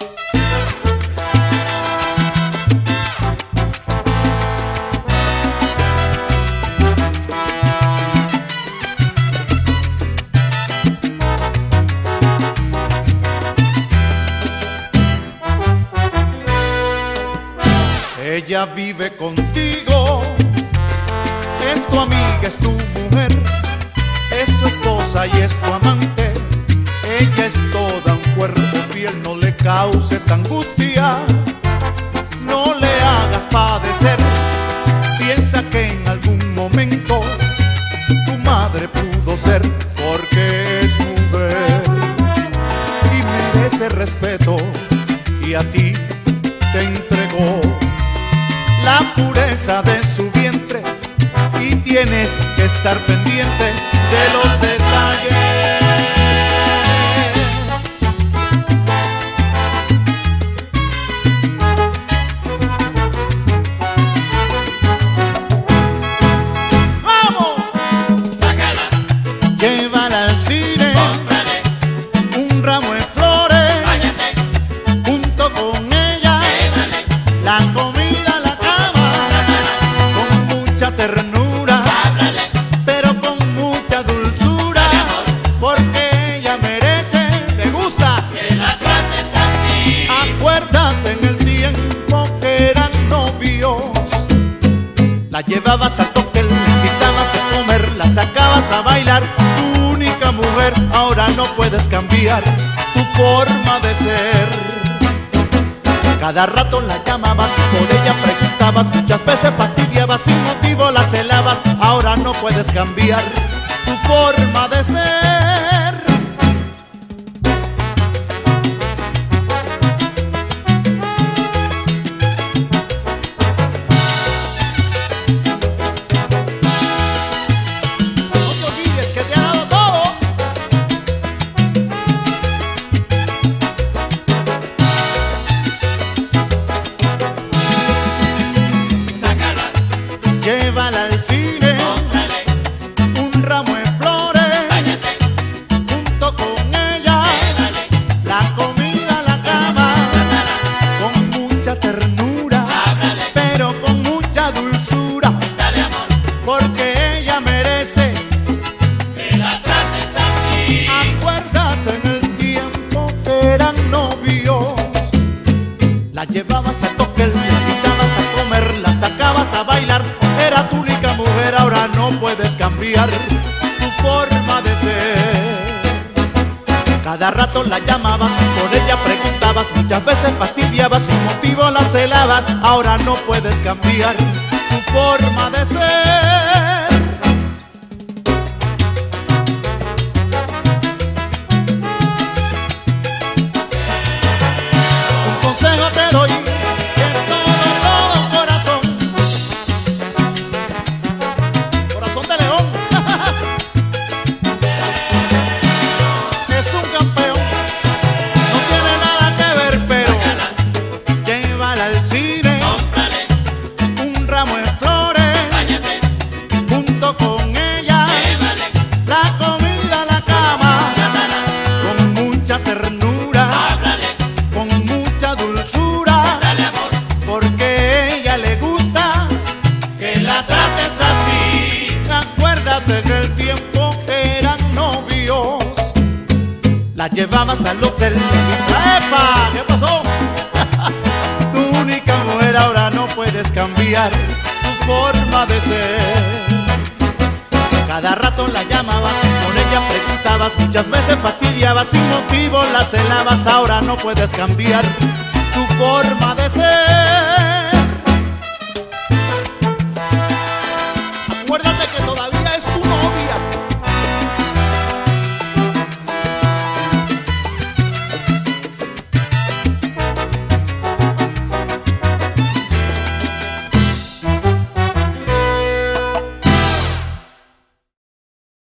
Ella vive contigo, es tu amiga, es tu mujer, es tu esposa y es tu amante. Ella es toda un cuerpo fiel, no le causes angustia, no le hagas padecer. Piensa que en algún momento tu madre pudo ser, porque es mujer y merece respeto, y a ti te entregó la pureza de su vientre, y tienes que estar pendiente de los detalles. ¡Vamos! Sácala, Llévala al cine, cómprale, un ramo de flores, váyase, junto con ella, llévale, la comida, la cama, con mucha ternura, háblale, pero con mucha dulzura, dale amor, porque ella merece, le gusta. que la trates así. Acuérdate en el tiempo que eran novios, la llevabas a toque, la invitabas a comer, la sacabas a bailar, tu única mujer. Ahora no puedes cambiar tu forma de ser. Cada rato la llamabas y por ella preguntabas, muchas veces fastidiabas, sin motivo la celabas. Ahora no puedes cambiar tu forma de ser. No te olvides que te ha dado todo. Sácala, Llévala al cine, cómprale, un ramo de flores, váyase, junto con ella, llévale, la comida, la cama, con mucha ternura, háblale, pero con mucha dulzura, dale amor, porque ella merece. que la trates así. Acuérdate en el tiempo que eran novios, la llevabas a toque, la invitabas a comer, la sacabas a bailar, era tu única mujer. Ahora no puedes cambiar tu forma de ser. Cada rato la llamabas y por ella preguntabas, muchas veces fastidiabas, sin motivo la celabas. Ahora no puedes cambiar tu forma de ser. Un consejo te doy, que en todo corazón, corazón de león, es un campeón, no tiene nada que ver, pero Sácala, llévala al cine, cómprale, un ramo de flores, váyate, junto con ella, llévale, la comida, la cama, con mucha ternura, háblale, con mucha dulzura, dale amor, porque a ella le gusta que la trates así. Acuérdate que el tiempo que eran novios, la llevabas al hotel, ¡epa! ¿Qué pasó? Tu única mujer. Ahora no puedes cambiar tu forma de ser. Cada rato la llamabas y con ella preguntabas, muchas veces fastidiabas, sin motivo la celabas. Ahora no puedes cambiar tu forma de ser.